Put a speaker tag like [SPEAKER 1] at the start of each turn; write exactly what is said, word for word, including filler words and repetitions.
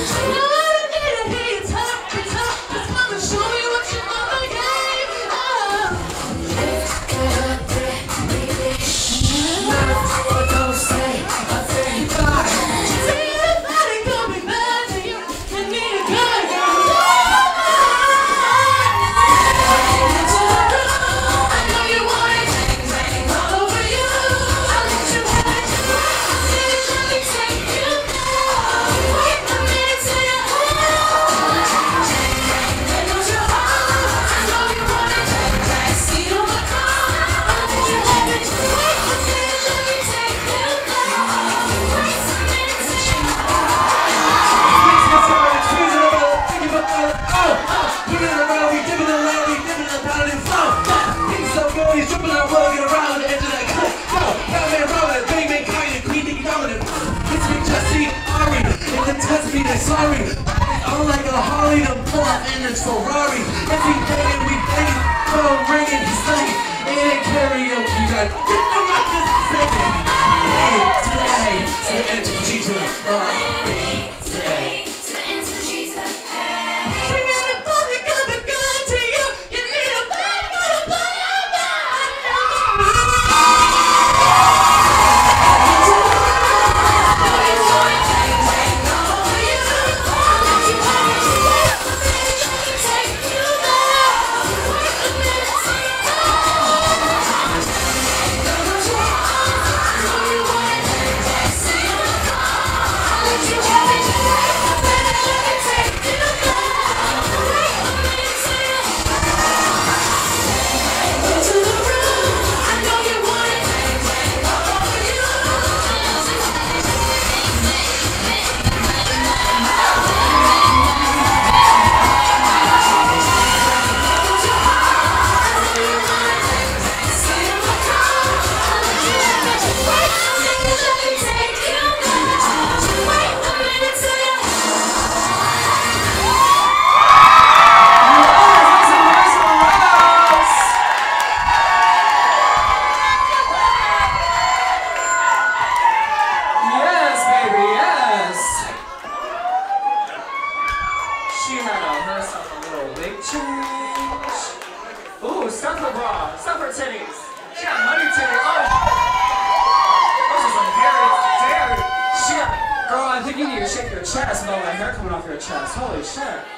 [SPEAKER 1] Sorry, I'm like a Harley to pull out in this Ferrari. Every day and we play, phone ringing, he's like, it ain't karaoke, you guys. Get the rock this second. Hey, today, to the end of Jesus. Alright, today. To the end of Jesus. Hey. Bring out a public of the good to you. You need a bag, got a play out there.
[SPEAKER 2] Ooh, stuff her bra, stuff her titties. She got money titties. Oh, those are some hairy, hairy. She got, girl, I think you need to shake your chest with all that hair coming off your chest. Holy shit.